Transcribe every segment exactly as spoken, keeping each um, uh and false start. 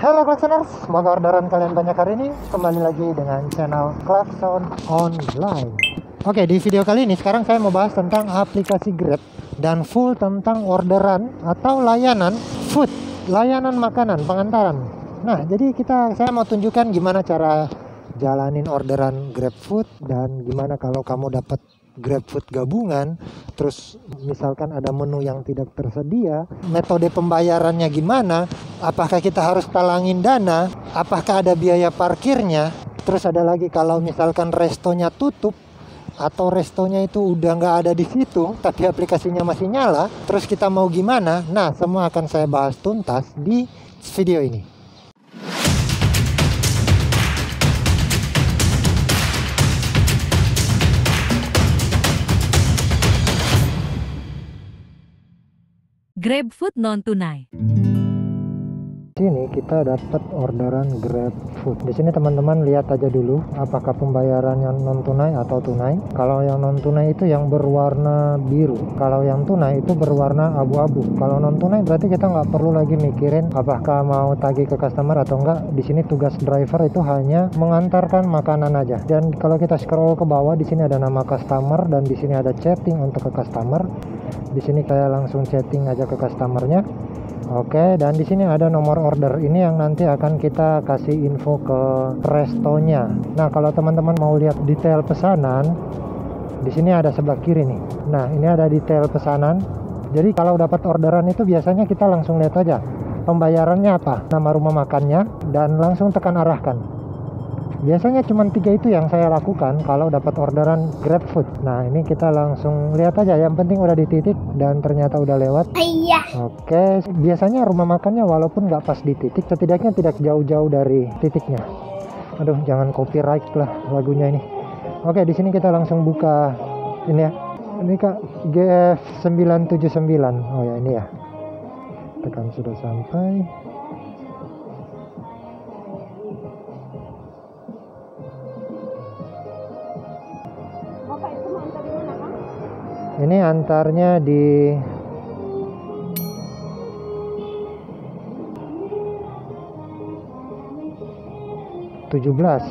Halo Klaksoners, semoga orderan kalian banyak hari ini. Kembali lagi dengan channel Klakson Online. Oke, di video kali ini sekarang saya mau bahas tentang aplikasi Grab dan full tentang orderan atau layanan food, layanan makanan, pengantaran. Nah, jadi kita saya mau tunjukkan gimana cara jalanin orderan Grab Food dan gimana kalau kamu dapat Grab Food gabungan, terus misalkan ada menu yang tidak tersedia, metode pembayarannya gimana, apakah kita harus talangin dana, apakah ada biaya parkirnya, terus ada lagi kalau misalkan restonya tutup atau restonya itu udah nggak ada di situ tapi aplikasinya masih nyala, terus kita mau gimana. Nah, semua akan saya bahas tuntas di video ini. Grab Food non tunai. Sini kita dapat orderan Grab Food. Di sini teman-teman lihat aja dulu apakah pembayarannya non tunai atau tunai. Kalau yang non tunai itu yang berwarna biru. Kalau yang tunai itu berwarna abu-abu. Kalau non tunai berarti kita nggak perlu lagi mikirin apakah mau tagih ke customer atau enggak. Di sini tugas driver itu hanya mengantarkan makanan aja. Dan kalau kita scroll ke bawah, di sini ada nama customer dan di sini ada chatting untuk ke customer. Di sini saya langsung chatting aja ke customernya. Oke, dan di sini ada nomor order. Ini yang nanti akan kita kasih info ke restonya. Nah, kalau teman-teman mau lihat detail pesanan, di sini ada sebelah kiri nih. Nah, ini ada detail pesanan. Jadi kalau dapat orderan itu biasanya kita langsung lihat aja pembayarannya apa, nama rumah makannya, dan langsung tekan arahkan. Biasanya cuma tiga itu yang saya lakukan kalau dapat orderan Grab Food. Nah, ini kita langsung lihat aja. Yang penting udah di titik dan ternyata udah lewat. Iya. Oke, biasanya rumah makannya walaupun nggak pas di titik, setidaknya tidak jauh-jauh dari titiknya. Aduh, jangan copyright lah lagunya ini. Oke, di sini kita langsung buka ini ya. Ini Kak G F sembilan tujuh sembilan. Oh ya, ini ya. Tekan sudah sampai. Ini antarnya di tujuh belas.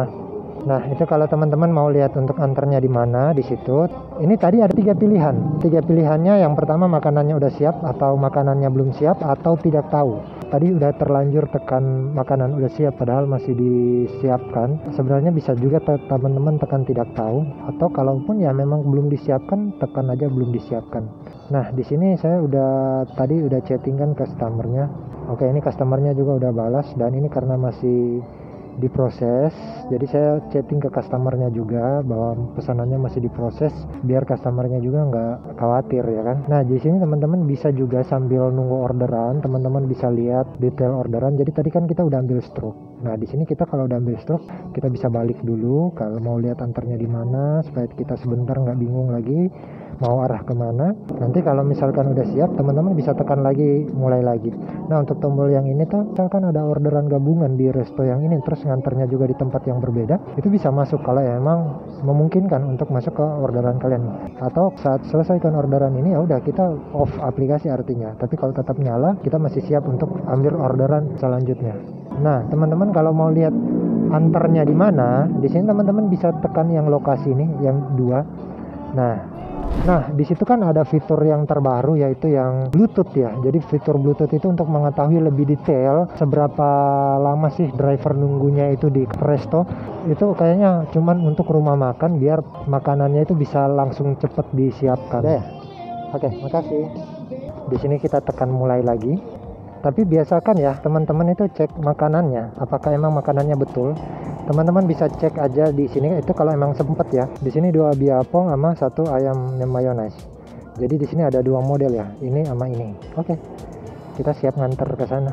Nah, itu kalau teman-teman mau lihat untuk antarnya di mana, di situ. Ini tadi ada tiga pilihan. Tiga pilihannya, yang pertama makanannya udah siap atau makanannya belum siap atau tidak tahu. Tadi udah terlanjur tekan makanan udah siap padahal masih disiapkan. Sebenarnya bisa juga teman-teman tekan tidak tahu, atau kalaupun ya memang belum disiapkan, tekan aja belum disiapkan. Nah, di sini saya udah tadi udah chattingan customernya. Oke, ini customernya juga udah balas dan ini karena masih diproses, jadi saya chatting ke customernya juga bahwa pesanannya masih diproses biar customernya juga nggak khawatir ya kan. Nah, di sini teman-teman bisa juga sambil nunggu orderan, teman-teman bisa lihat detail orderan. Jadi tadi kan kita udah ambil stroke. Nah, di sini kita kalau udah ambil stroke, kita bisa balik dulu kalau mau lihat antarnya di mana supaya kita sebentar nggak bingung lagi mau arah kemana. Nanti kalau misalkan udah siap, teman-teman bisa tekan lagi, mulai lagi. Nah, untuk tombol yang ini tuh, misalkan ada orderan gabungan di resto yang ini, terus nganternya juga di tempat yang berbeda, itu bisa masuk kalau ya emang memungkinkan untuk masuk ke orderan kalian. Atau saat selesaikan orderan ini, ya udah kita off aplikasi artinya. Tapi kalau tetap nyala, kita masih siap untuk ambil orderan selanjutnya. Nah, teman-teman kalau mau lihat antarnya di mana, di sini teman-teman bisa tekan yang lokasi ini, yang dua. Nah, Nah, di situ kan ada fitur yang terbaru yaitu yang Bluetooth ya. Jadi fitur Bluetooth itu untuk mengetahui lebih detail seberapa lama sih driver nunggunya itu di resto. Itu kayaknya cuman untuk rumah makan biar makanannya itu bisa langsung cepet disiapkan. Ya. Oke, makasih. Di sini kita tekan mulai lagi. Tapi biasakan ya teman-teman itu cek makanannya, apakah emang makanannya betul. Teman-teman bisa cek aja di sini itu kalau emang sempet ya. Di sini dua biapong sama satu ayam mayonnaise. Jadi di sini ada dua model ya, ini sama ini. Oke, kita siap nganter ke sana.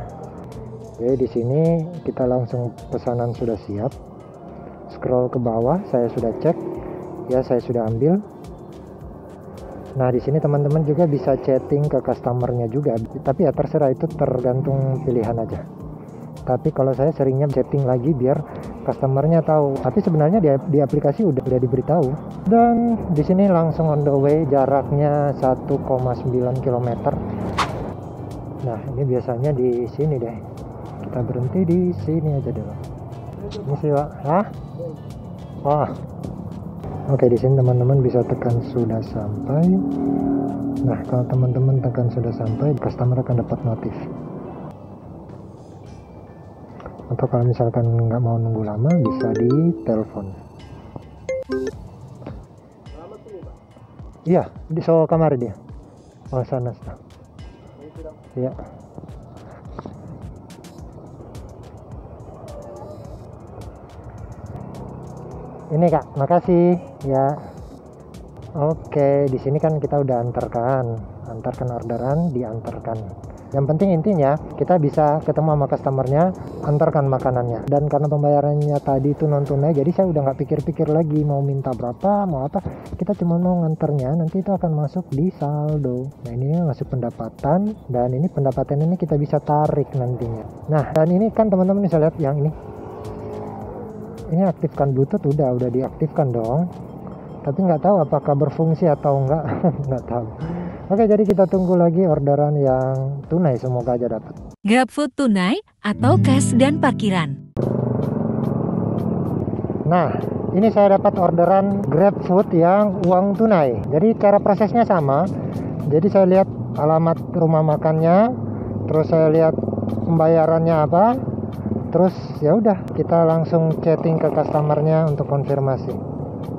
Oke, di sini kita langsung pesanan sudah siap. Scroll ke bawah, saya sudah cek, ya saya sudah ambil. Nah, di sini teman-teman juga bisa chatting ke customernya juga. Tapi ya terserah, itu tergantung pilihan aja. Tapi kalau saya seringnya chatting lagi biar customernya tahu. Tapi sebenarnya di, di aplikasi udah udah diberitahu. Dan di sini langsung on the way, jaraknya satu koma sembilan kilometer. Nah, ini biasanya di sini deh. Kita kita berhenti di sini aja dulu. Ini sih Pak. Hah? Wah. Oke, di sini teman-teman bisa tekan sudah sampai. Nah, kalau teman-teman tekan sudah sampai, customer akan dapat notif. Atau kalau misalkan nggak mau nunggu lama, bisa di telepon. Iya, di so kamar dia. Oh, sana. Iya. Ini Kak, makasih ya. Oke, di sini kan kita udah antarkan, antarkan orderan, diantarkan. Yang penting intinya kita bisa ketemu sama customernya, antarkan makanannya. Dan karena pembayarannya tadi itu non tunai, jadi saya udah nggak pikir-pikir lagi mau minta berapa, mau apa. Kita cuma mau nganternya, nanti itu akan masuk di saldo. Nah ini masuk pendapatan, dan ini pendapatan ini kita bisa tarik nantinya. Nah dan ini kan teman-teman bisa lihat yang ini. Ini aktifkan Bluetooth, udah udah diaktifkan dong. Tapi nggak tahu apakah berfungsi atau enggak, nggak tahu. Oke, jadi kita tunggu lagi orderan yang tunai, semoga aja dapat. GrabFood tunai atau cash dan parkiran. Nah, ini saya dapat orderan GrabFood yang uang tunai. Jadi cara prosesnya sama. Jadi saya lihat alamat rumah makannya, terus saya lihat pembayarannya apa, terus ya udah kita langsung chatting ke customernya untuk konfirmasi.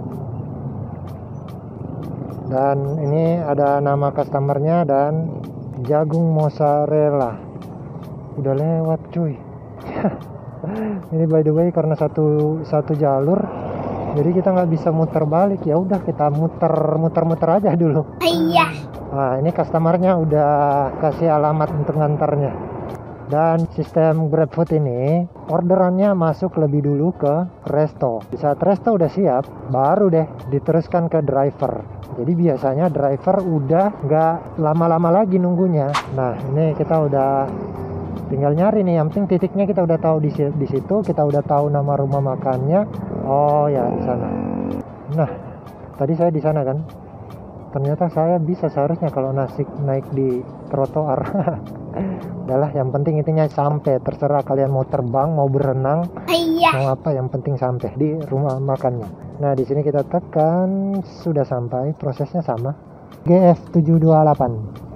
Dan ini ada nama customernya dan jagung mozzarella. Udah lewat cuy. Ini by the way karena satu satu jalur, jadi kita nggak bisa muter balik. Ya udah kita muter muter muter aja dulu. Iya. Nah ini customernya udah kasih alamat untuk ngantarnya. Dan sistem GrabFood ini orderannya masuk lebih dulu ke resto. Di saat resto udah siap, baru deh diteruskan ke driver. Jadi biasanya driver udah nggak lama-lama lagi nunggunya. Nah ini kita udah tinggal nyari nih. Yang penting titiknya kita udah tahu di, di situ. Kita udah tahu nama rumah makannya. Oh ya di sana. Nah tadi saya di sana kan. Ternyata saya bisa seharusnya kalau nasik naik di trotoar. Udahlah, yang penting intinya sampai. Terserah kalian mau terbang, mau berenang, Iya. mau apa, yang penting sampai di rumah makannya. Nah, di sini kita tekan sudah sampai, prosesnya sama. G F tujuh dua delapan.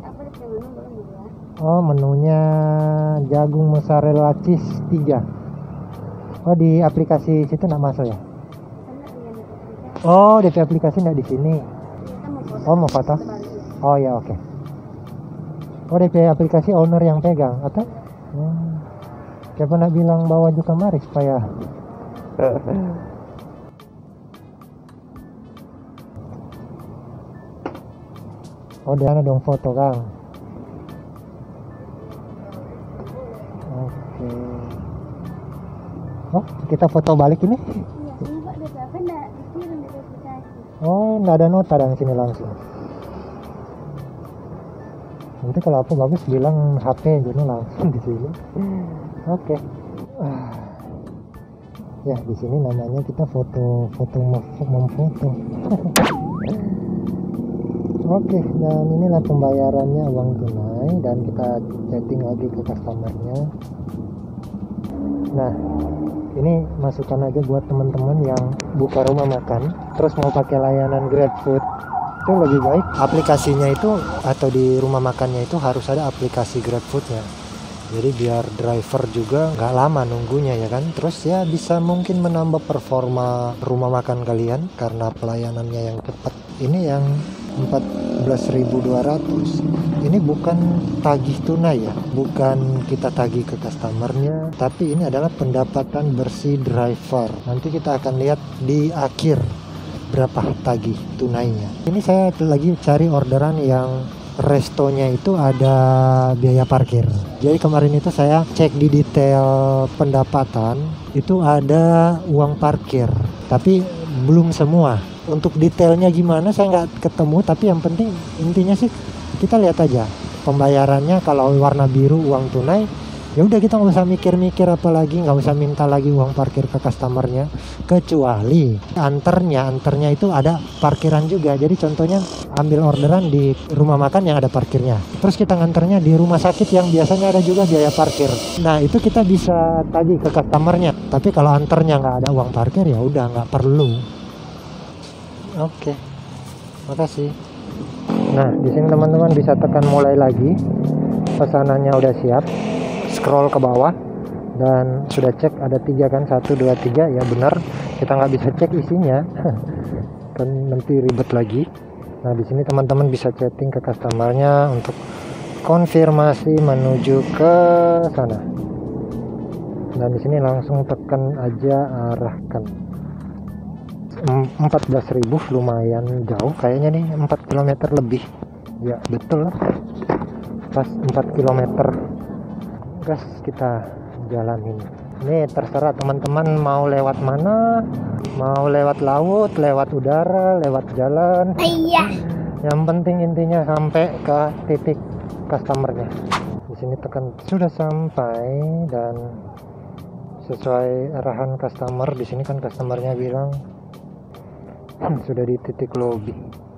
Oh, menunya jagung mozzarella cheese tiga. Oh, di aplikasi situ nggak masuk ya? Oh, D P aplikasi nggak di sini. Oh, mau foto? Oh ya, oke. Okay. Oh, D P aplikasi owner yang pegang atau? Hmm. Siapa nak bilang bawa juga mari supaya. Oh, dia ada dong foto Kang. Oke. Oh, kita foto balik ini? Oh, nggak ada nota dan sini langsung. Nanti kalau apa bagus bilang H P jadi langsung di sini. Oke. Ah. Ya di sini namanya kita foto foto memfoto. Oke, dan inilah pembayarannya uang tunai dan kita chatting lagi ke customernya. Nah, ini masukan aja buat teman-teman yang buka rumah makan terus mau pakai layanan GrabFood. Itu lebih baik aplikasinya itu atau di rumah makannya itu harus ada aplikasi GrabFoodnya. Jadi biar driver juga nggak lama nunggunya ya kan. Terus ya bisa mungkin menambah performa rumah makan kalian karena pelayanannya yang cepat. Ini yang empat belas ribu dua ratus. Ini bukan tagih tunai ya, bukan kita tagih ke customernya, tapi ini adalah pendapatan bersih driver. Nanti kita akan lihat di akhir berapa tagih tunainya. Ini saya lagi cari orderan yang restonya itu ada biaya parkir. Jadi kemarin itu saya cek di detail pendapatan itu ada uang parkir, tapi belum semua. Untuk detailnya gimana saya nggak ketemu, tapi yang penting intinya sih kita lihat aja pembayarannya. Kalau warna biru uang tunai, Ya udah kita nggak usah mikir-mikir apa lagi, nggak usah minta lagi uang parkir ke customernya, kecuali anternya anternya itu ada parkiran juga. Jadi contohnya ambil orderan di rumah makan yang ada parkirnya, terus kita nganternya di rumah sakit yang biasanya ada juga biaya parkir. Nah itu kita bisa tagih ke customernya. Tapi kalau anternya nggak ada uang parkir ya udah nggak perlu. Oke, makasih. Nah di sini teman-teman bisa tekan mulai lagi. Pesanannya udah siap. Scroll ke bawah dan sudah cek ada tiga kan, satu dua tiga ya benar. Kita nggak bisa cek isinya kan nanti ribet lagi. Nah di sini teman-teman bisa chatting ke customernya untuk konfirmasi menuju ke sana. Dan di sini langsung tekan aja arahkan. empat belas ribu lumayan jauh kayaknya nih, empat kilometer lebih. Ya betul lah, pas empat kilometer. Gas kita jalanin. Ini terserah teman-teman mau lewat mana, mau lewat laut, lewat udara, lewat jalan. Iya. Yang penting intinya sampai ke titik customernya. Di sini tekan sudah sampai dan sesuai arahan customer. Di sini kan customernya bilang hmm, sudah di titik lobby.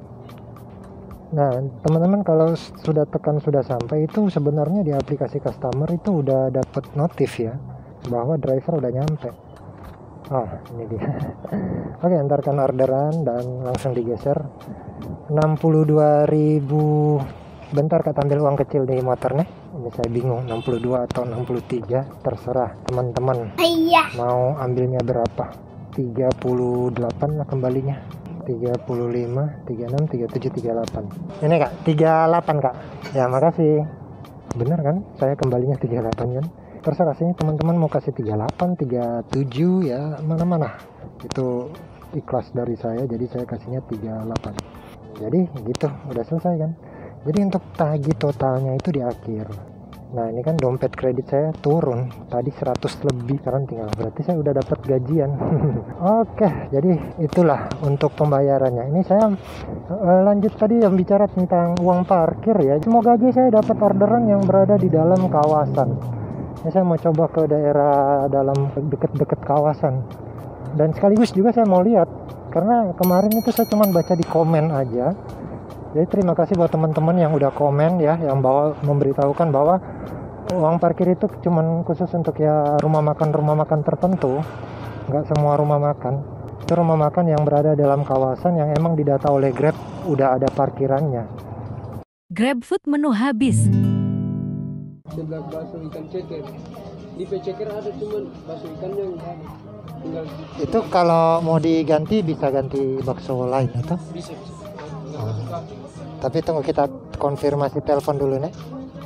Nah teman-teman kalau sudah tekan sudah sampai itu sebenarnya di aplikasi customer itu udah dapat notif ya bahwa driver udah nyampe. Oh ini dia. Oke, antarkan orderan dan langsung digeser. Enam puluh dua ribu. Bentar Kak, ambil uang kecil di motornya. Ini saya bingung enam puluh dua atau enam puluh tiga, terserah teman-teman. Iya. Mau ambilnya berapa? Tiga puluh delapan lah kembalinya. Tiga puluh lima, tiga puluh enam, tiga puluh tujuh, tiga puluh delapan. Ini Kak, tiga puluh delapan Kak. Ya makasih. Bener kan? Saya kembalinya tiga puluh delapan kan. Terserah sini teman-teman mau kasih tiga puluh delapan, tiga puluh tujuh ya mana-mana. Itu ikhlas dari saya, jadi saya kasihnya tiga puluh delapan. Jadi gitu, udah selesai kan. Jadi untuk tagih totalnya itu di akhir. Nah ini kan dompet kredit saya turun, tadi seratus lebih, sekarang tinggal, berarti saya udah dapat gajian. Oke, jadi itulah untuk pembayarannya. Ini saya uh, lanjut tadi yang bicara tentang uang parkir ya. Semoga aja saya dapat orderan yang berada di dalam kawasan. Ini saya mau coba ke daerah dalam deket-deket kawasan. Dan sekaligus juga saya mau lihat, karena kemarin itu saya cuma baca di komen aja. Jadi terima kasih buat teman-teman yang udah komen ya, yang bawa memberitahukan bahwa uang parkir itu cuman khusus untuk ya rumah makan rumah makan tertentu, nggak semua rumah makan. Itu rumah makan yang berada dalam kawasan yang emang didata oleh Grab udah ada parkirannya. GrabFood menu habis. Sebelah bakso ikan ceker. Di ceker ada cuman bakso ikannya yang tinggal. Itu kalau mau diganti bisa ganti bakso lain atau? Bisa bisa. Oh. Tapi tunggu kita konfirmasi telepon dulu nih.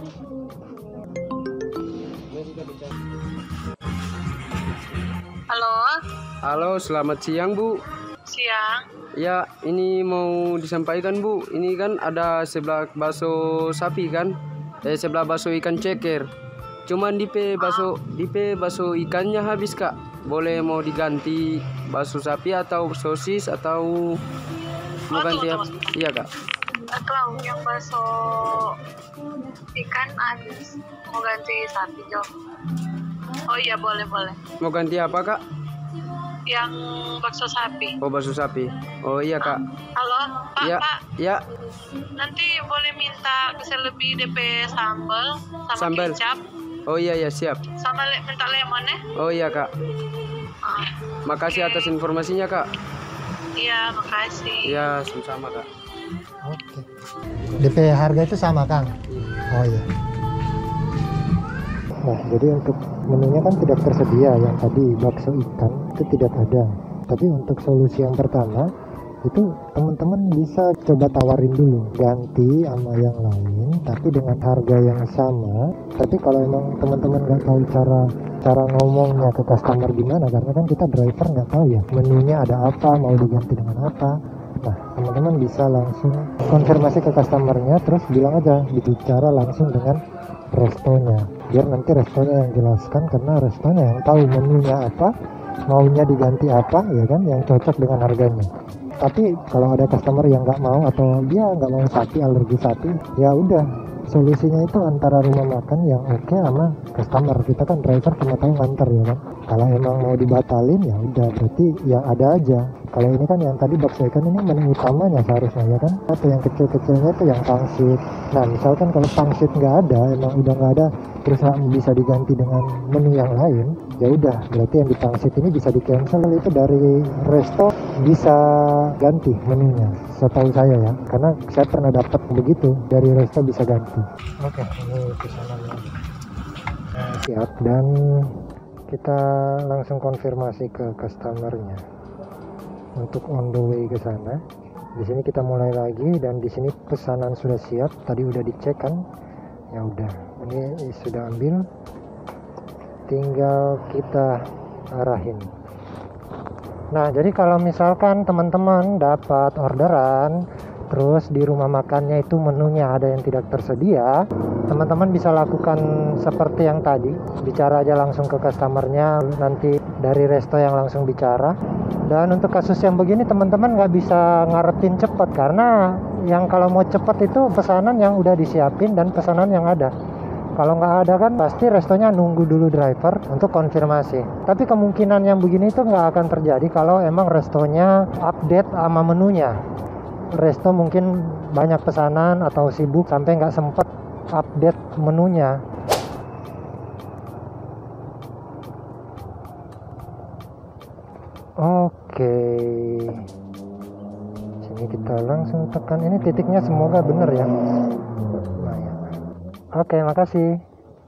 Halo. Halo, selamat siang Bu. Siang. Ya, ini mau disampaikan Bu. Ini kan ada sebelah bakso sapi kan? Eh sebelah bakso ikan ceker. Cuman di P bakso di P bakso ikannya habis Kak. Boleh mau diganti bakso sapi atau sosis atau mau ganti apa? Iya Kak. Atau yang bakso ikan habis, mau ganti sapi Jo. Oh iya boleh boleh. Mau ganti apa Kak? Yang bakso sapi. Oh bakso sapi. Oh iya Kak. Halo Pak Ya, Pak. ya. Nanti boleh minta lebih D P sambal sama Sambal. kecap. Oh iya ya siap. Sama le minta lemon ya. Oh iya Kak. Ah, Makasih oke. atas informasinya Kak. Iya makasih. Ya sama-sama Kak. Oke. D P harga itu sama Kang? Oh iya. Nah jadi untuk menunya kan tidak tersedia, yang tadi bakso ikan itu tidak ada. Tapi untuk solusi yang pertama itu teman-teman bisa coba tawarin dulu, ganti sama yang lain tapi dengan harga yang sama. Tapi kalau emang teman-teman nggak tahu cara cara ngomongnya ke customer gimana, karena kan kita driver nggak tahu ya menunya ada apa, mau diganti dengan apa. Nah teman-teman bisa langsung konfirmasi ke customernya, terus bilang aja bicara langsung dengan restonya, biar nanti restonya yang jelaskan, karena restonya yang tahu menunya apa, maunya diganti apa ya kan, yang cocok dengan harganya. Tapi kalau ada customer yang nggak mau atau dia nggak mau sapi, alergi sapi, ya udah solusinya itu antara rumah makan yang oke sama customer. Kita kan driver cuma tahu nganter ya kan. Kalau emang mau dibatalin ya udah, berarti ya ada aja. Kalau ini kan yang tadi bakso ikan ini menu utamanya seharusnya ya kan. Atau yang kecil-kecilnya itu yang pangsit. Nah misalkan kalau pangsit nggak ada, emang udah nggak ada, terus bisa diganti dengan menu yang lain, ya udah berarti yang di pangsit ini bisa di cancel. Itu dari resto bisa ganti menunya, setahu saya ya, karena saya pernah dapat begitu, dari resto bisa ganti. Oke, ini pesanannya nah, siap, dan kita langsung konfirmasi ke customernya untuk on the way ke sana. Di sini kita mulai lagi, dan di sini pesanan sudah siap, tadi udah dicek kan. Ya udah, ini sudah ambil, tinggal kita arahin. Nah, jadi kalau misalkan teman-teman dapat orderan, terus di rumah makannya itu menunya ada yang tidak tersedia, teman-teman bisa lakukan seperti yang tadi, bicara aja langsung ke customernya, nanti dari resto yang langsung bicara. Dan untuk kasus yang begini teman-teman nggak bisa ngarepin cepat, karena yang kalau mau cepat itu pesanan yang udah disiapin dan pesanan yang ada. Kalau nggak ada kan pasti restonya nunggu dulu driver untuk konfirmasi. Tapi kemungkinan yang begini itu nggak akan terjadi kalau emang restonya update sama menunya. Resto mungkin banyak pesanan atau sibuk sampai nggak sempet update menunya. Oke, sini kita langsung tekan ini titiknya, semoga bener ya. Oke, makasih.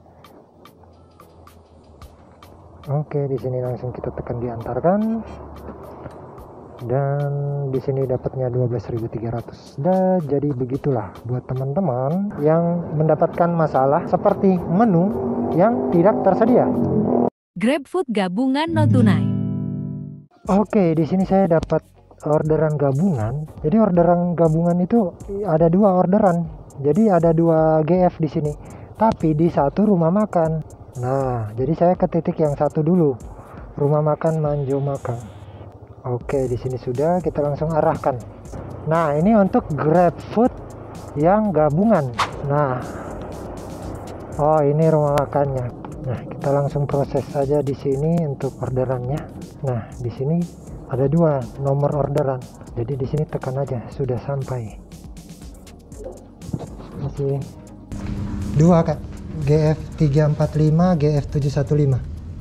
Oke, di sini langsung kita tekan diantarkan. Dan di sini dapatnya dua belas ribu tiga ratus. Dan jadi begitulah buat teman-teman yang mendapatkan masalah seperti menu yang tidak tersedia. GrabFood gabungan non tunai. Oke, di sini saya dapat orderan gabungan. Jadi orderan gabungan itu ada dua orderan. Jadi ada dua G F di sini, tapi di satu rumah makan. Nah, jadi saya ke titik yang satu dulu, rumah makan Manjo Makang. Oke, di sini sudah, kita langsung arahkan. Nah, ini untuk GrabFood yang gabungan. Nah, oh ini rumah makannya. Nah, kita langsung proses saja di sini untuk orderannya. Nah, di sini ada dua nomor orderan. Jadi di sini tekan aja, sudah sampai. Masih dua kak, G F tiga empat lima, G F tujuh satu lima.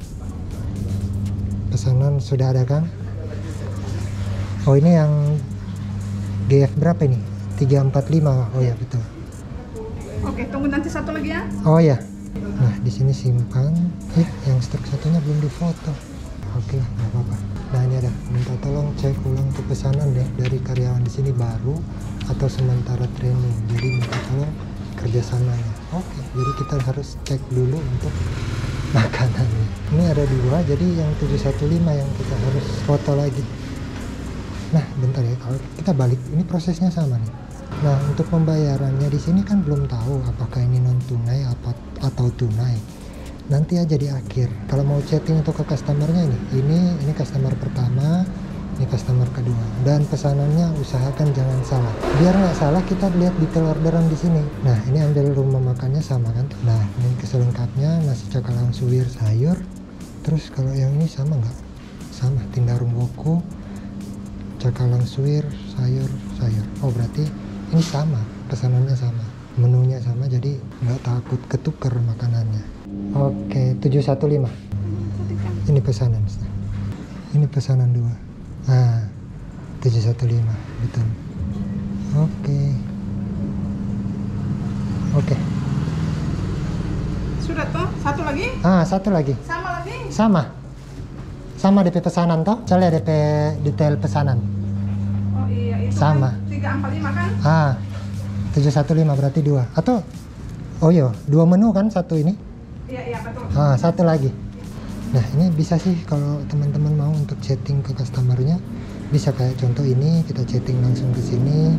Pesanan sudah ada kan? Oh ini yang G F berapa ini? tiga empat lima. Oh ya betul. Oke, tunggu nanti satu lagi ya. Oh ya. Nah di sini simpan. Eh yang stok satunya belum difoto. Oke nggak apa-apa. Nah ini ada, minta tolong cek ulang untuk pesanan deh dari karyawan di sini baru atau sementara training. Jadi minta tolong kerjasamanya. Oke, jadi kita harus cek dulu untuk makanannya. Ini ada dua, jadi yang tujuh satu lima yang kita harus foto lagi. Nah, bentar ya, kalau kita balik, ini prosesnya sama nih. Nah, untuk pembayarannya di sini kan belum tahu apakah ini non tunai apa atau tunai. Nanti aja di akhir. Kalau mau chatting untuk ke customernya ini, ini ini customer pertama, ini customer kedua. Dan pesanannya usahakan jangan salah. Biar nggak salah kita lihat detail orderan di sini. Nah, ini ambil rumah makannya sama kan? Nah, ini keselengkapnya nasi cakalang suwir sayur. Terus kalau yang ini sama nggak? Sama, tindarung woko, cakalang suwir sayur sayur. Oh berarti ini sama, pesanannya sama, menunya sama, jadi nggak takut ketukar makanannya. Oke, tujuh satu lima. Ini pesanan. Ini pesanan dua. Nah, tujuh satu lima, betul. Oke. Oke. Sudah toh? Satu lagi? Ah, satu lagi. Sama lagi? Sama. Sama D P pesanan toh? Soalnya D P detail pesanan. Oh iya, itu Sama. kan tiga empat lima kan? Ah, tujuh satu lima berarti dua. Atau oh iya, dua menu kan satu ini? Iya, iya betul. Ah, satu lagi. Nah, ini bisa sih kalau teman-teman mau untuk chatting ke customernya, bisa kayak contoh ini, kita chatting langsung ke sini.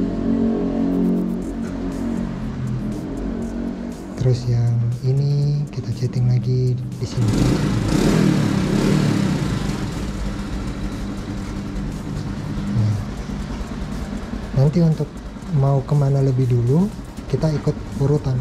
Terus yang ini kita chatting lagi di sini. Nah, nanti untuk mau kemana lebih dulu, kita ikut urutan.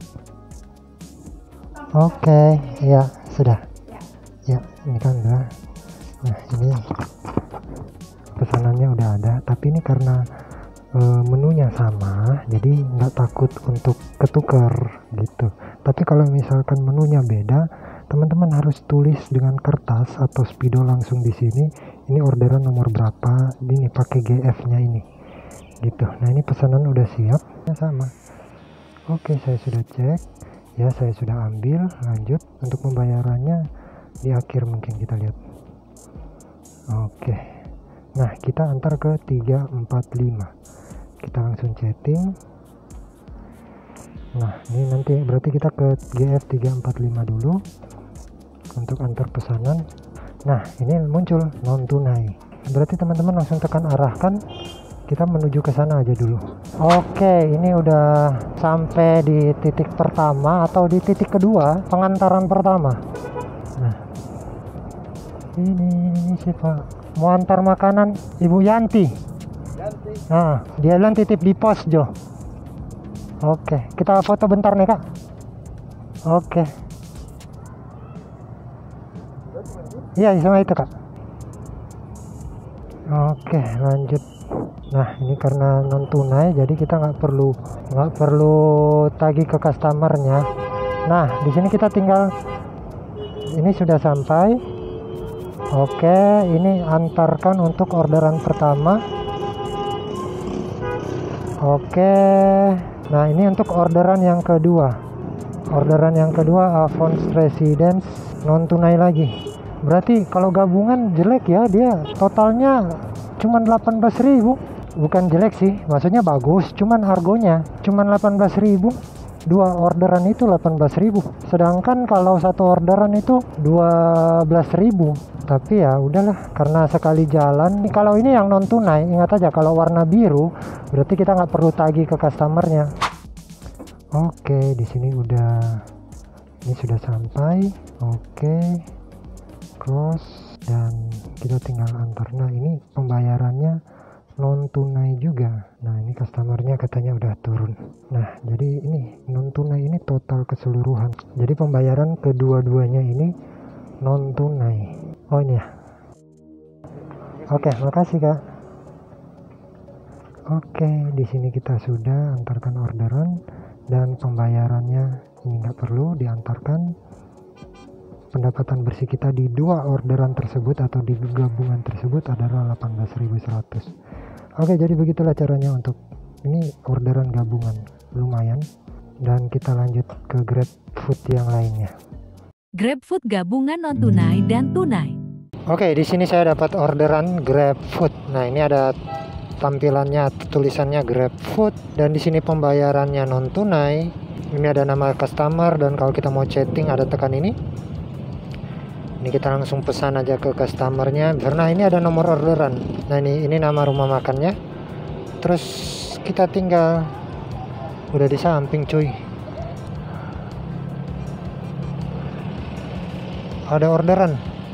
Oke, ya sudah. Ya, ini kan udah. Nah, ini pesanannya udah ada, tapi ini karena e, menunya sama, jadi nggak takut untuk ketukar gitu. Tapi kalau misalkan menunya beda, teman-teman harus tulis dengan kertas atau spidol langsung di sini. Ini orderan nomor berapa, ini pakai G F-nya ini, gitu. Nah, ini pesanan udah siap, ya sama. Oke, saya sudah cek, ya saya sudah ambil. Lanjut untuk pembayarannya di akhir mungkin kita lihat. Oke, nah kita antar ke tiga empat lima, kita langsung chatting. Nah ini nanti berarti kita ke G F tiga empat lima dulu untuk antar pesanan. Nah ini muncul non tunai, berarti teman-teman langsung tekan arahkan, kita menuju ke sana aja dulu. Oke, ini udah sampai di titik pertama atau di titik kedua pengantaran pertama. Nah ini sih Pak, mau antar makanan Ibu Yanti. Yanti. Nah, dia bilang titip di pos Jo. Oke, kita foto bentar nih Kak. Oke. Iya, sama itu Kak. Oke, lanjut. Nah, ini karena non tunai, jadi kita nggak perlu nggak perlu tagih ke customernya. Nah, di sini kita tinggal, ini sudah sampai. Oke, ini antarkan untuk orderan pertama. Oke, nah ini untuk orderan yang kedua. Orderan yang kedua Avons Residence non tunai lagi. Berarti kalau gabungan jelek ya, dia totalnya cuma delapan belas ribu. Bukan jelek sih, maksudnya bagus, cuman harganya cuma delapan belas ribu. Dua orderan itu delapan belas ribu. Sedangkan kalau satu orderan itu dua belas ribu. Tapi ya udahlah, karena sekali jalan. Kalau ini yang non tunai, ingat aja kalau warna biru berarti kita nggak perlu tagih ke customernya. Oke, di sini udah, ini sudah sampai. Oke, cross, dan kita tinggal antar. Nah ini pembayarannya non tunai juga. Nah ini customernya katanya udah turun. Nah jadi ini non tunai ini total keseluruhan. Jadi pembayaran kedua-duanya ini non tunai. Oh ini ya. Oke, makasih Kak. Oke, di sini kita sudah antarkan orderan dan pembayarannya ini nggak perlu diantarkan. Pendapatan bersih kita di dua orderan tersebut atau di gabungan tersebut adalah delapan belas ribu seratus. Oke, jadi begitulah caranya untuk ini orderan gabungan, lumayan. Dan kita lanjut ke GrabFood yang lainnya. GrabFood gabungan non tunai dan tunai. Oke, di sini saya dapat orderan GrabFood. Nah, ini ada tampilannya, tulisannya GrabFood, dan di sini pembayarannya non tunai. Ini ada nama customer, dan kalau kita mau chatting ada tekan ini. Ini kita langsung pesan aja ke customernya, karena ini ada nomor orderan. Nah, ini ini nama rumah makannya. Terus kita tinggal, udah di samping cuy. Ada orderan.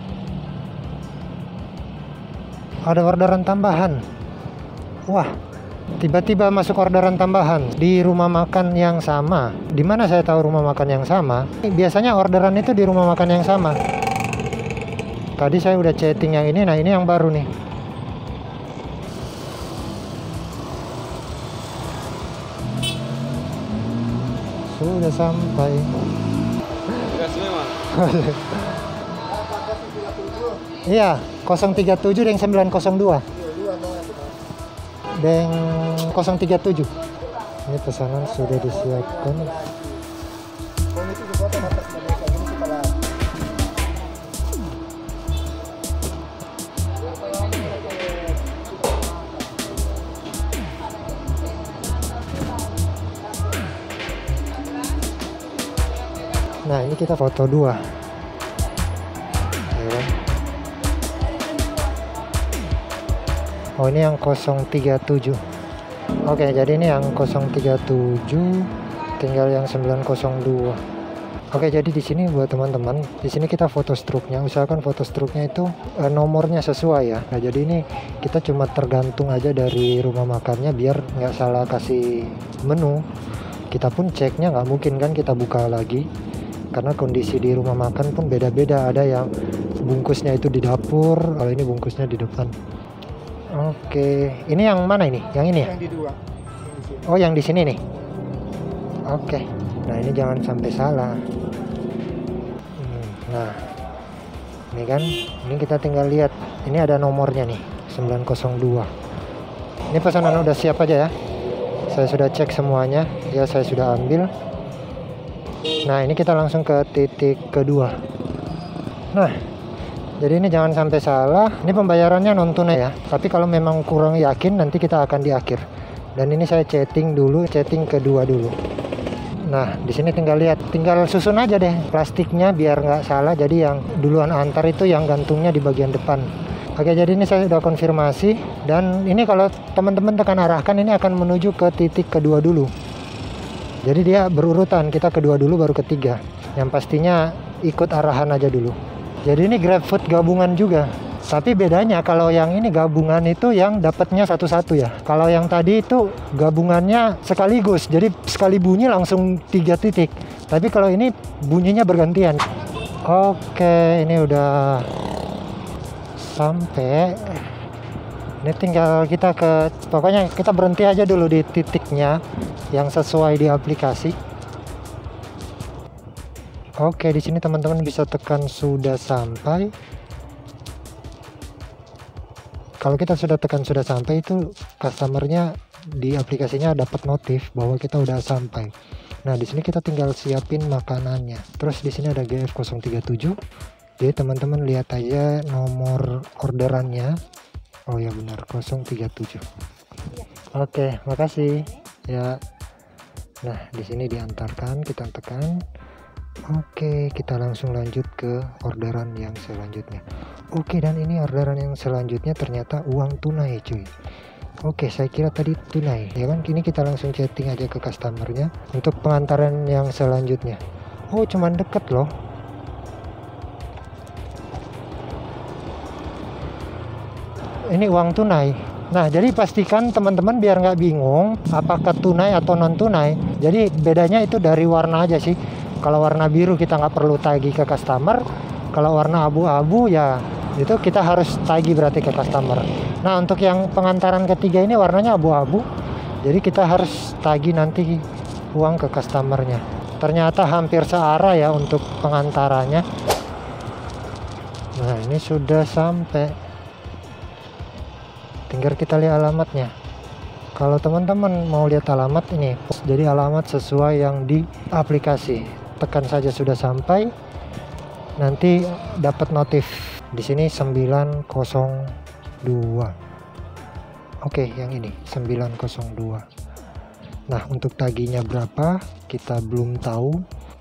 Ada orderan tambahan. Wah, tiba-tiba masuk orderan tambahan di rumah makan yang sama. Di mana saya tahu rumah makan yang sama? Biasanya orderan itu di rumah makan yang sama. Tadi saya udah chatting yang ini, nah ini yang baru nih. Sudah sampai. Iya, nol tiga tujuh dan sembilan nol dua. Dan nol tiga tujuh. Ini pesanan sudah disiapkan. Nah, ini kita foto dua. Oh, ini yang nol tiga tujuh. Oke, jadi ini yang nol tiga tujuh, tinggal yang sembilan nol dua. Oke, jadi di sini buat teman-teman, di sini kita foto struknya. Usahakan foto struknya itu eh, nomornya sesuai ya. Nah, jadi ini kita cuma tergantung aja dari rumah makannya biar nggak salah kasih menu. kita pun ceknya nggak mungkin kan kita buka lagi, karena kondisi di rumah makan pun beda-beda. Ada yang bungkusnya itu di dapur, kalau ini bungkusnya di depan. Oke, ini yang mana ini? Yang ini ya? Yang di dua. Oh, yang di sini nih. Oke, nah ini jangan sampai salah. Hmm, Nah, ini kan, ini kita tinggal lihat. Ini ada nomornya nih, sembilan nol dua. Ini pesanan udah siap aja ya. Saya sudah cek semuanya, ya saya sudah ambil. Nah, ini kita langsung ke titik kedua. Nah, jadi ini jangan sampai salah. Ini pembayarannya non tunai ya. Tapi kalau memang kurang yakin, nanti kita akan di akhir. Dan ini saya chatting dulu, chatting kedua dulu. Nah, di sini tinggal lihat, tinggal susun aja deh plastiknya biar nggak salah. Jadi yang duluan antar itu yang gantungnya di bagian depan. Oke, jadi ini saya sudah konfirmasi. Dan ini kalau teman-teman tekan arahkan, ini akan menuju ke titik kedua dulu. Jadi dia berurutan, kita kedua dulu baru ketiga. Yang pastinya ikut arahan aja dulu. Jadi ini GrabFood gabungan juga. Tapi bedanya kalau yang ini gabungan itu yang dapatnya satu-satu ya. Kalau yang tadi itu gabungannya sekaligus. Jadi sekali bunyi langsung tiga titik. Tapi kalau ini bunyinya bergantian. Oke, ini udah sampai. Ini tinggal kita ke, pokoknya kita berhenti aja dulu di titiknya yang sesuai di aplikasi. Oke, di sini teman-teman bisa tekan sudah sampai. Kalau kita sudah tekan sudah sampai, itu customernya di aplikasinya dapat notif bahwa kita udah sampai. Nah, di sini kita tinggal siapin makanannya. Terus di sini ada G F nol tiga tujuh. Jadi teman-teman lihat aja nomor orderannya. Oh ya benar, nol tiga tujuh. Oke, makasih. Ya. Nah, di sini diantarkan, kita tekan. Oke, kita langsung lanjut ke orderan yang selanjutnya. Oke, dan ini orderan yang selanjutnya ternyata uang tunai, cuy. Oke, saya kira tadi tunai, ya kan? Kini kita langsung chatting aja ke customernya untuk pengantaran yang selanjutnya. Oh, cuman deket loh. Ini uang tunai. Nah, jadi pastikan teman-teman biar nggak bingung apakah tunai atau non tunai. Jadi bedanya itu dari warna aja sih. Kalau warna biru kita nggak perlu tagih ke customer. Kalau warna abu-abu ya itu kita harus tagih berarti ke customer. Nah, untuk yang pengantaran ketiga ini warnanya abu-abu. Jadi kita harus tagih nanti uang ke customernya. Ternyata hampir searah ya untuk pengantarannya. Nah, ini sudah sampai. Tinggal kita lihat alamatnya. Kalau teman-teman mau lihat alamat ini, jadi alamat sesuai yang di aplikasi. Tekan saja sudah sampai. Nanti dapat notif di sini sembilan nol dua. Oke, yang ini sembilan nol dua. Nah, untuk tagihnya berapa kita belum tahu.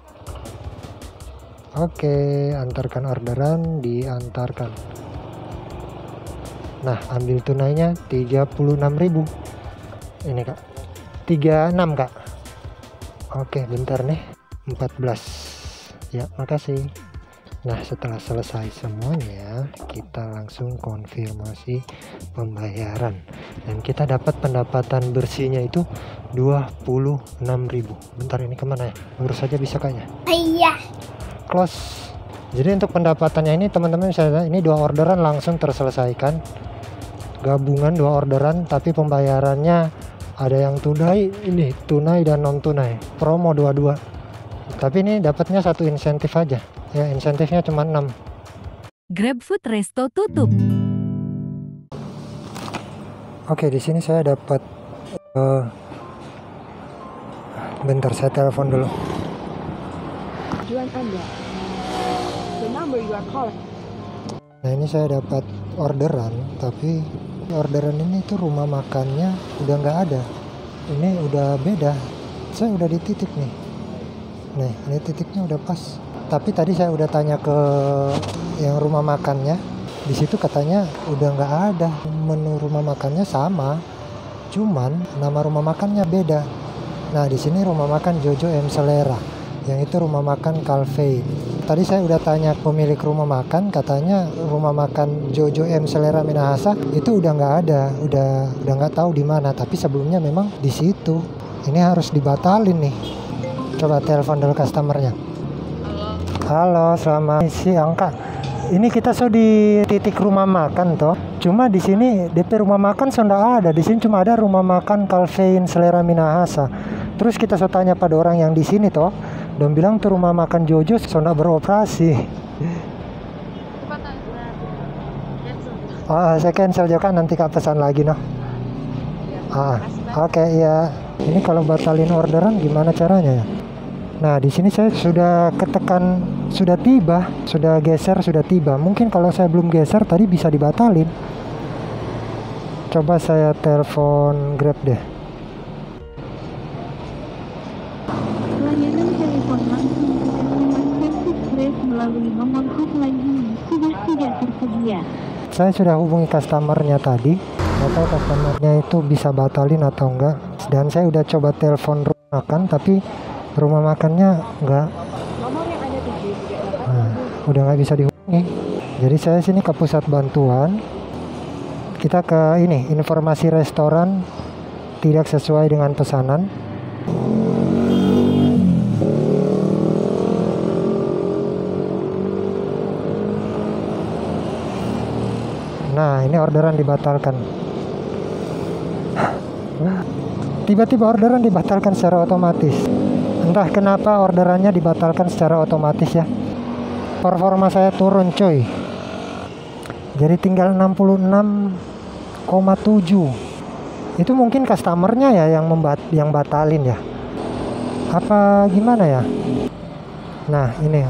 Oke, antarkan orderan, diantarkan. Nah, ambil tunainya tiga puluh enam ribu. Ini Kak, tiga puluh enam Kak. Oke, bentar nih, empat belas. Ya, makasih. Nah, setelah selesai semuanya, kita langsung konfirmasi pembayaran. Dan kita dapat pendapatan bersihnya itu dua puluh enam ribu. Bentar, ini kemana ya? Lurus saja bisa kayaknya. Iya. Close. Jadi untuk pendapatannya ini teman-teman bisa lihat, ini dua orderan langsung terselesaikan. Gabungan dua orderan, tapi pembayarannya ada yang tunai, ini tunai dan non tunai. Promo dua-dua. Tapi ini dapatnya satu insentif aja. Ya, insentifnya cuma enam. GrabFood Resto tutup. Oke, di sini saya dapat uh, bentar saya telepon dulu. Tujuan Anda. The number you are calling. Nah, ini saya dapat orderan, tapi orderan ini tuh rumah makannya udah nggak ada. Ini udah beda. Saya udah di titik nih. Nih, ini titiknya udah pas. Tapi tadi saya udah tanya ke yang rumah makannya. Di situ katanya udah nggak ada. Menu rumah makannya sama, cuman nama rumah makannya beda. Nah, di sini rumah makan Jojo M Selera. Yang itu rumah makan Calvey. Tadi saya udah tanya pemilik rumah makan, katanya rumah makan Jojo M Selera Minahasa itu udah nggak ada, udah udah nggak tahu di mana. Tapi sebelumnya memang di situ. Ini harus dibatalin nih. Coba telepon dulu customernya. Halo, selamat siang Kak. Ini kita so di titik rumah makan toh. Cuma di sini D P rumah makan sudah ada. Di sini cuma ada rumah makan Calvein Selera Minahasa. Terus kita so tanya pada orang yang di sini toh, dan bilang tuh rumah makan Jojo sudah beroperasi. Ah, saya cancel juga, nanti Kak pesan lagi noh. Ah, oke okay, ya. Ini kalau batalin orderan gimana caranya ya? Nah, di sini saya sudah ketekan, sudah tiba, sudah geser, sudah tiba. Mungkin kalau saya belum geser tadi bisa dibatalin. Coba saya telepon Grab deh. Layanan telepon langsung dengan Grab melalui nomor hotline ini sudah tidak tersedia. Saya sudah hubungi customernya tadi. Nggak tahu customernya itu bisa batalin atau enggak. Dan saya udah coba telepon rumah makan, tapi rumah makannya enggak. Nomor yang Anda tuju tidak dapat Nah, udah nggak bisa dihubungi. Jadi saya sini ke pusat bantuan. Kita ke ini, informasi restoran tidak sesuai dengan pesanan. Nah, ini orderan dibatalkan. Tiba-tiba orderan dibatalkan secara otomatis. Entah kenapa orderannya dibatalkan secara otomatis ya. Performa saya turun coy. Jadi tinggal enam puluh enam koma tujuh. Itu mungkin customernya ya yang membat yang batalin ya. Apa gimana ya? Nah, ini.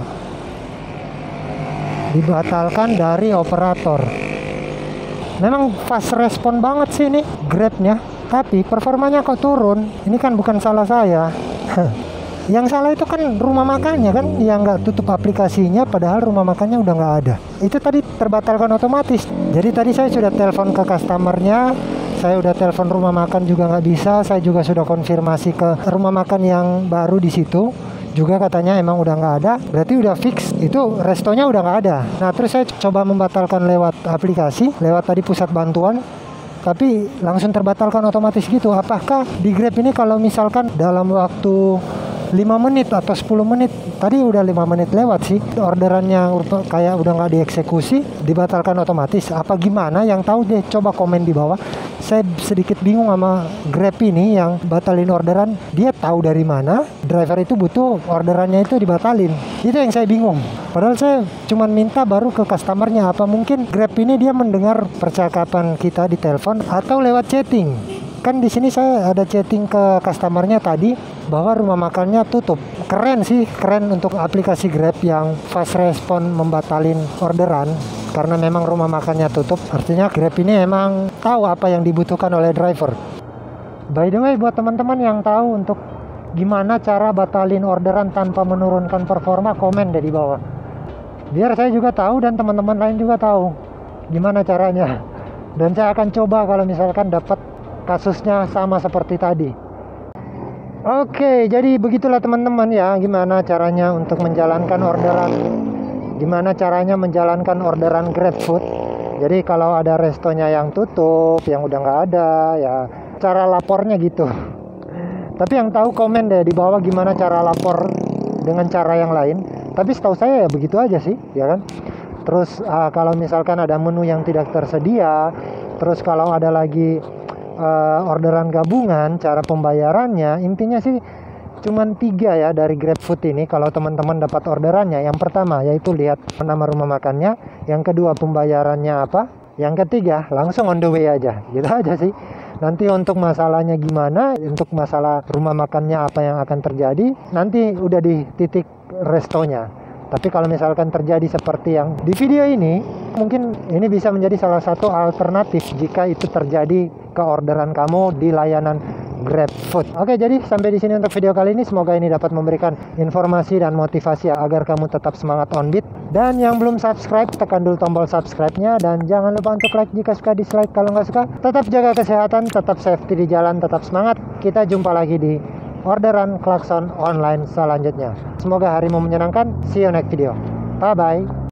Dibatalkan dari operator. Memang fast respon banget sih ini Grabnya, tapi performanya kok turun. Ini kan bukan salah saya. Yang salah itu kan rumah makannya kan, yang nggak tutup aplikasinya, padahal rumah makannya udah nggak ada. Itu tadi terbatalkan otomatis. Jadi tadi saya sudah telepon ke customernya, saya udah telepon rumah makan juga nggak bisa. Saya juga sudah konfirmasi ke rumah makan yang baru di situ. Juga katanya emang udah nggak ada, berarti udah fix, itu restonya udah nggak ada. Nah terus saya coba membatalkan lewat aplikasi, lewat tadi pusat bantuan, tapi langsung terbatalkan otomatis gitu. Apakah di Grab ini kalau misalkan dalam waktu lima menit atau sepuluh menit, tadi udah lima menit lewat sih, orderannya kayak udah nggak dieksekusi, dibatalkan otomatis. Apa gimana? Yang tahu deh coba komen di bawah. Saya sedikit bingung sama Grab ini yang batalin orderan. Dia tahu dari mana driver itu butuh orderannya itu dibatalin. Itu yang saya bingung. Padahal saya cuma minta baru ke customernya. Apa mungkin Grab ini dia mendengar percakapan kita di telepon atau lewat chatting? Kan di sini saya ada chatting ke customernya tadi bahwa rumah makannya tutup. Keren sih, keren untuk aplikasi Grab yang fast respon membatalin orderan. Karena memang rumah makannya tutup, artinya Grab ini emang tahu apa yang dibutuhkan oleh driver. By the way, buat teman-teman yang tahu untuk gimana cara batalin orderan tanpa menurunkan performa, komen deh di bawah. Biar saya juga tahu dan teman-teman lain juga tahu gimana caranya. Dan saya akan coba kalau misalkan dapat kasusnya sama seperti tadi. Oke, jadi begitulah teman-teman ya, gimana caranya untuk menjalankan orderan. Gimana caranya menjalankan orderan GrabFood. Jadi kalau ada restonya yang tutup, yang udah nggak ada, ya cara lapornya gitu. Tapi yang tahu komen deh di bawah gimana cara lapor dengan cara yang lain. Tapi setahu saya ya begitu aja sih, ya kan. Terus uh, kalau misalkan ada menu yang tidak tersedia, terus kalau ada lagi uh, orderan gabungan, cara pembayarannya, intinya sih cuman tiga ya dari GrabFood ini kalau teman-teman dapat orderannya. Yang pertama yaitu lihat nama rumah makannya, yang kedua pembayarannya apa, yang ketiga langsung on the way aja, gitu aja sih. Nanti untuk masalahnya gimana, untuk masalah rumah makannya apa yang akan terjadi, nanti udah di titik restonya. Tapi kalau misalkan terjadi seperti yang di video ini, mungkin ini bisa menjadi salah satu alternatif jika itu terjadi ke orderan kamu di layanan GrabFood. Oke, jadi sampai di sini untuk video kali ini. Semoga ini dapat memberikan informasi dan motivasi agar kamu tetap semangat on beat. Dan yang belum subscribe, tekan dulu tombol subscribe-nya. Dan jangan lupa untuk like jika suka, dislike kalau nggak suka. Tetap jaga kesehatan, tetap safety di jalan, tetap semangat. Kita jumpa lagi di orderan klakson online selanjutnya. Semoga harimu menyenangkan. See you next video. Bye-bye.